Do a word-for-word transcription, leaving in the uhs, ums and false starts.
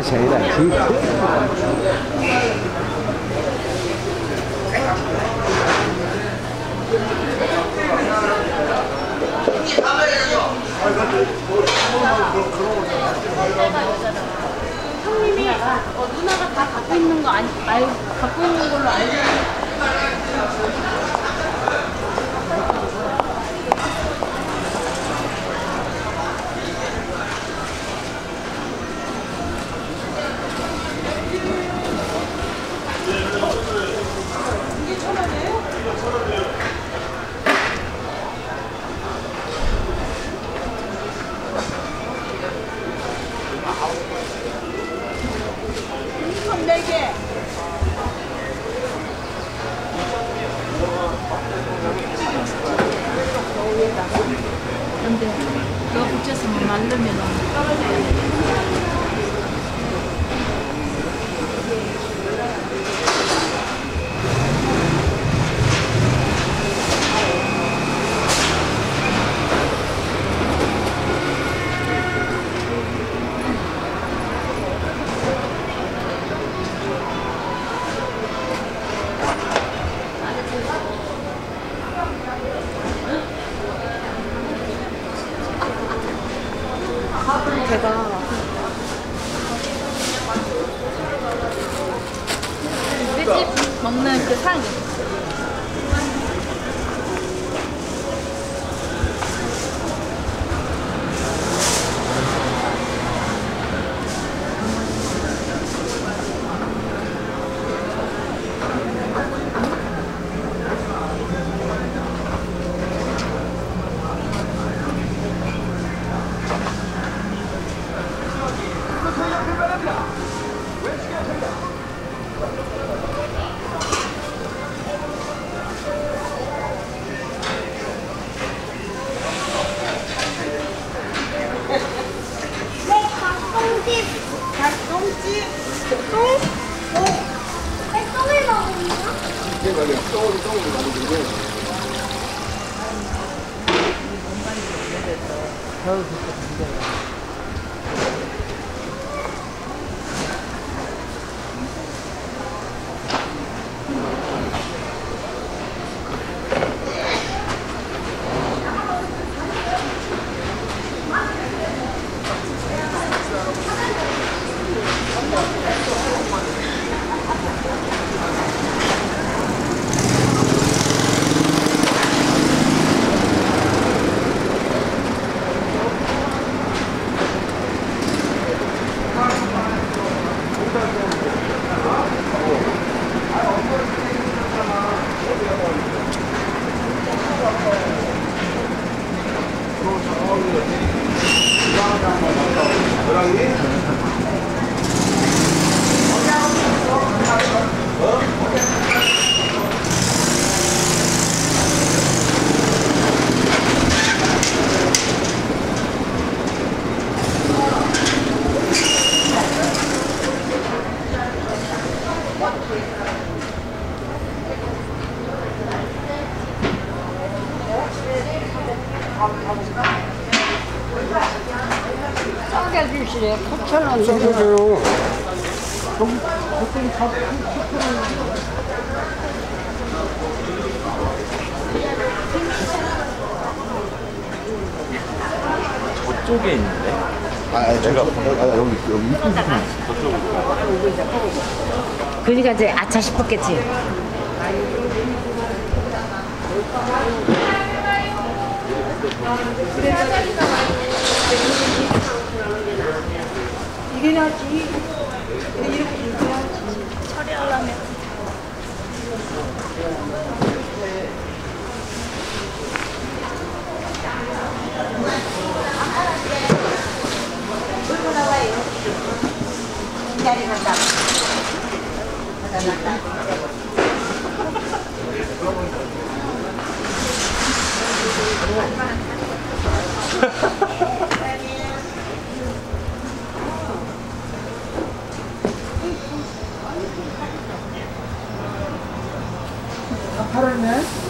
제일 알지. 형님이 어, 누나가 다 갖고 있는 거 아니, 알, 갖고 있는 걸로 알고 이게 천 원이에요? 천 원이에요. 네 개. 근데 너 붙여서 말르면 떨어져야 돼. 제가 횟집 먹는 그 상이 똥집, 똥? 어? 왜 똥을 먹었나? 이게 말이야. 똥을 똥을 먹는 게. 겨울 부터 문제가. 싸게 주시래. 구천 원. 싸게 줘요. 저쪽에 있는데? 아, 제가 아, 여기 여기 저쪽으로. 그러니까 이제 아차 싶었겠지. 이게 낫지. 이렇게 이렇게 낫지. 처리하려면 물고 나와요. 기다리 간다. 가다 간다. 팔았네.